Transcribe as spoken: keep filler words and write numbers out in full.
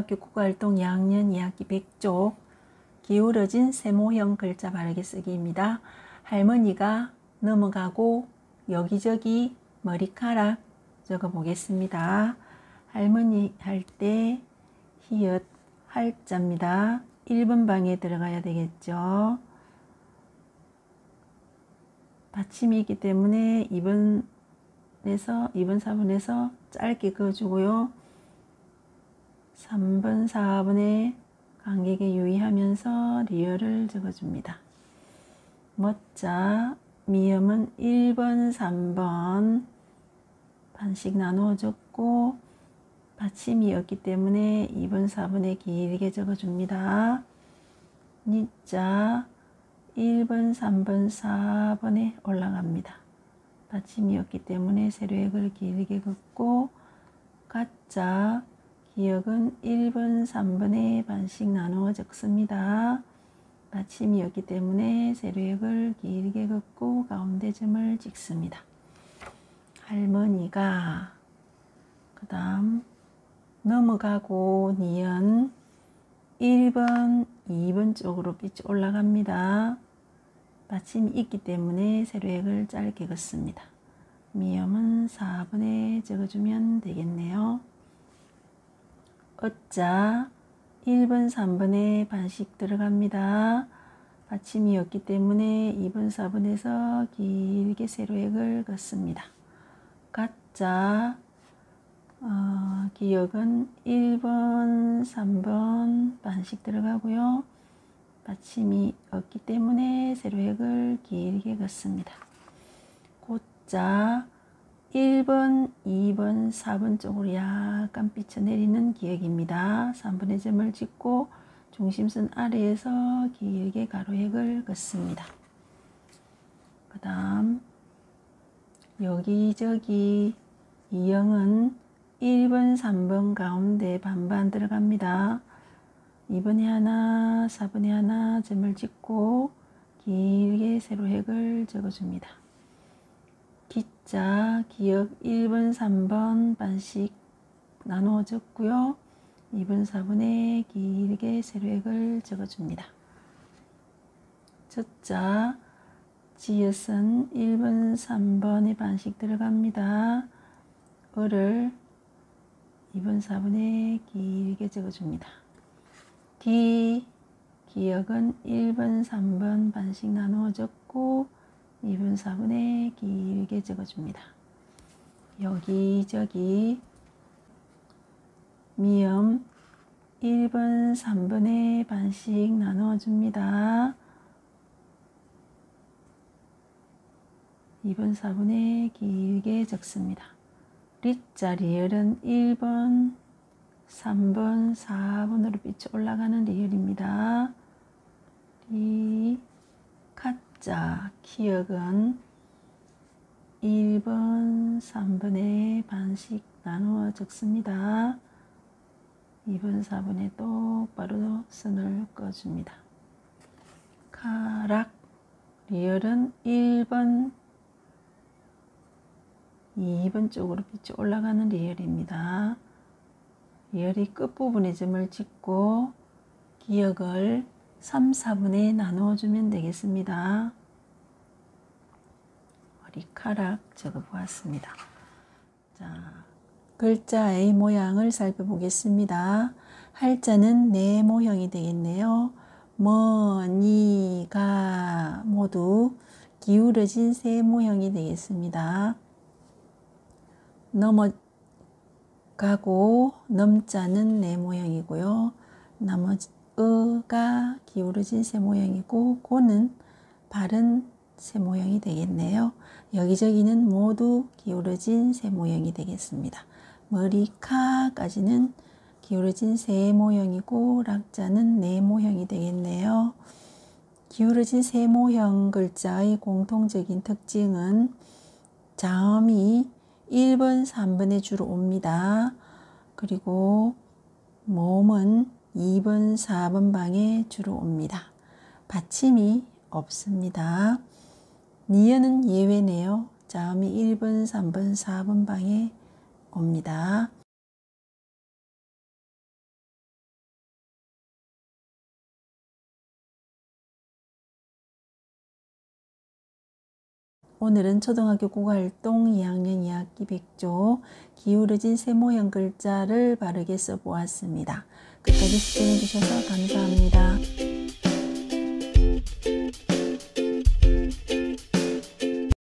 대학교 국어활동 이 학년 이 학기 백 쪽 기울어진 세모형 글자 바르게 쓰기입니다. 할머니가 넘어가고 여기저기 머리카락 적어 보겠습니다. 할머니 할 때 히읗 할자입니다. 일 번 방에 들어가야 되겠죠. 받침이 있기 때문에 이 번에서 이 번, 사 번에서 짧게 그어주고요. 삼 번, 사 번에 간격에 유의하면서 리을을 적어줍니다. 멋자, 미음은 일 번, 삼 번 반씩 나누어 적고 받침이 없기 때문에 이 번, 사 번에 길게 적어줍니다. 니자 일 번, 삼 번, 사 번에 올라갑니다. 받침이 없기 때문에 세로획을 길게 긋고 가자 기역은 일 번, 삼 번에 반씩 나누어 적습니다. 받침이 없기 때문에 세로획을 길게 긋고 가운데 점을 찍습니다. 할머니가 그 다음 넘어가고 니은 일 번, 이 번 쪽으로 빛이 올라갑니다. 받침이 있기 때문에 세로획을 짧게 긋습니다. 미음은 사 번에 적어주면 되겠네요. 어자 일 번, 삼 번에 반씩 들어갑니다. 받침이 없기 때문에 이 번, 사 번에서 길게 세로획을 긋습니다. 가자 어, 기역은 일 번, 삼 번 반씩 들어가고요. 받침이 없기 때문에 세로획을 길게 긋습니다. 곧자 일 번, 이 번, 사 번 쪽으로 약간 삐쳐내리는 기역입니다. 삼 번의 점을 찍고 중심선 아래에서 길게 가로획을 긋습니다. 그 다음 여기저기 이영은 일 번, 삼 번 가운데 반반 들어갑니다. 이 번에 하나, 사 번에 하나 점을 찍고 길게 세로획을 적어줍니다. 기자, 기역 일 번, 삼 번 반씩 나누어 적고요. 이 번, 사 번에 길게 세로획을 적어줍니다. 젖자, 지읒은 일 번, 삼 번에 반씩 들어갑니다. 을을 이 번, 사 번에 길게 적어줍니다. 기, 기역은 일 번, 삼 번 반씩 나누어 적고 이 번, 사 번에 길게 적어줍니다. 여기저기 미음 일 번, 삼 번에 반씩 나누어 줍니다. 이 번, 사 번에 길게 적습니다. 리자 리을은 일 번, 삼 번, 사 번으로 빛이 올라가는 리을입니다. 리, 가자, 기역은 일 번, 삼 번에 반씩 나누어 적습니다. 이 번, 사 번에 똑바로 선을 꺼줍니다. 가락, 리을은 일 번, 이 번 쪽으로 빛이 올라가는 리을입니다. 리을이 끝부분에 점을 찍고 기역을 삼, 사 번에 나누어 주면 되겠습니다. 머리카락 적어 보았습니다. 자, 글자의 모양을 살펴보겠습니다. 할자는 네 모형이 되겠네요. 머, 니, 가 모두 기울어진 세 모형이 되겠습니다. 넘어가고 넘자는 네 모형이고요. 나머지 으가 기울어진 세 모형이고 고는 바른 세 모형이 되겠네요. 여기저기는 모두 기울어진 세 모형이 되겠습니다. 머리카까지는 기울어진 세 모형이고 락자는 네 모형이 되겠네요. 기울어진 세 모형 글자의 공통적인 특징은 자음이 일 번, 삼 번에 주로 옵니다. 그리고 모음은 이 번, 사 번 방에 주로 옵니다. 받침이 없습니다. 니은은 예외네요. 자음이 일 번, 삼 번, 사 번 방에 옵니다. 오늘은 초등학교 국어활동 이 학년 이 학기 백조 기울어진 세모형 글자를 바르게 써보았습니다. 끝까지 시청해 주셔서 감사합니다.